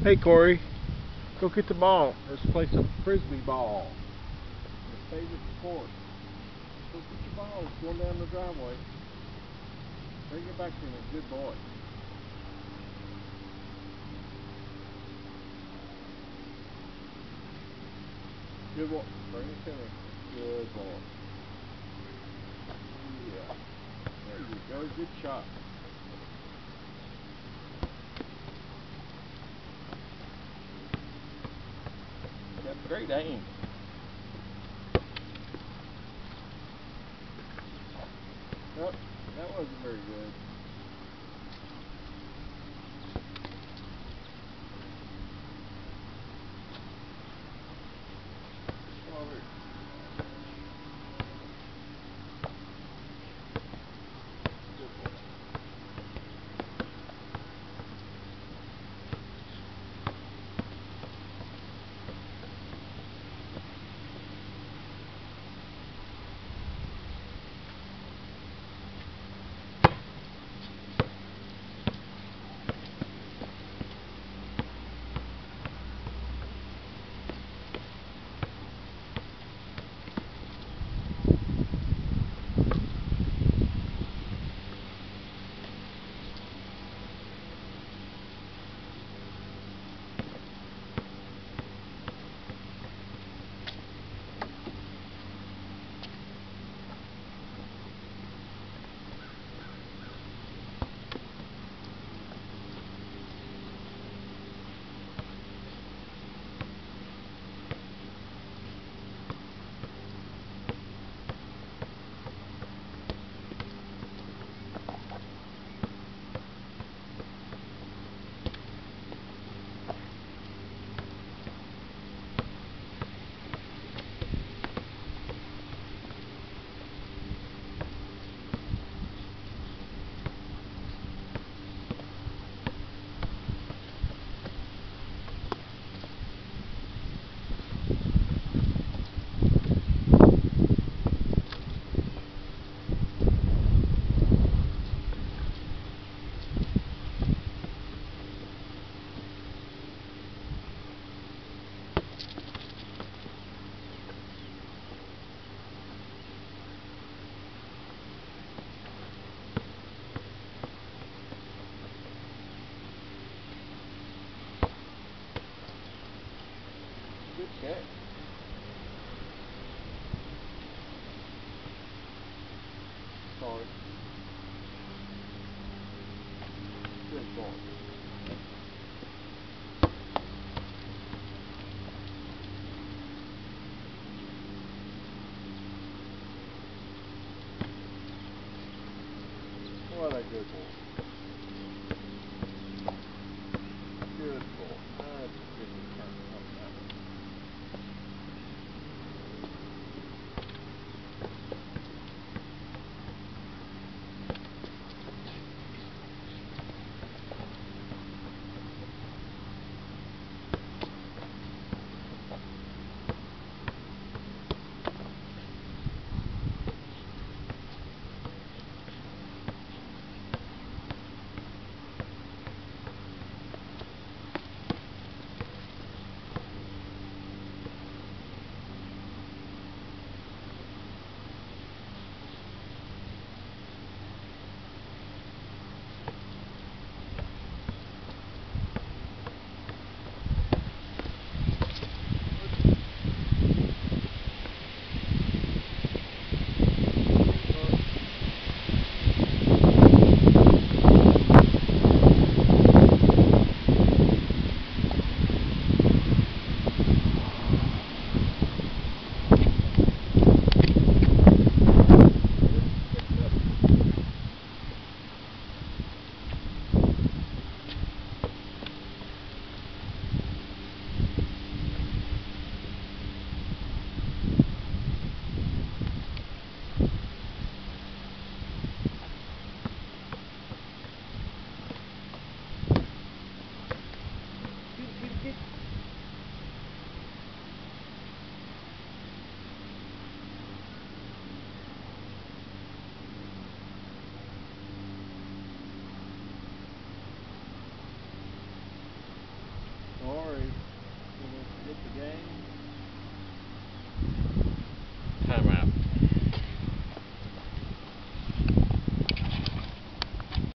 Hey Cori, go get the ball. Let's play some Frisbee-Ball. Your favorite sport. Go get your ball. It's going down the driveway. Bring it back to me, good boy. Good boy. Bring it to me. Good boy. Yeah. There you go. Good shot. That's great aim. Nope, that wasn't very good. Over here. Good boy. Good catch. Sorry. Good boy. What a good boy. Good boy. That's a good return on that one. Get the game.